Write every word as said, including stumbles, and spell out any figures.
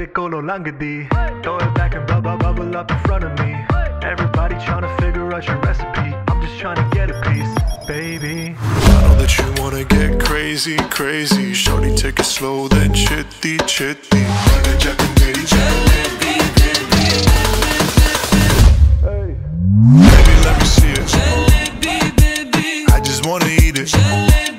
तेरे कोलो लंघदी. Throw it back and bubble, bubble up in front of me. Everybody trying to figure out your recipe. I'm just trying to get a piece, baby. I know that you wanna get crazy, crazy. Shorty, take it slow, then chitty, chitty. Hey, baby, let me see it. I just wanna eat it.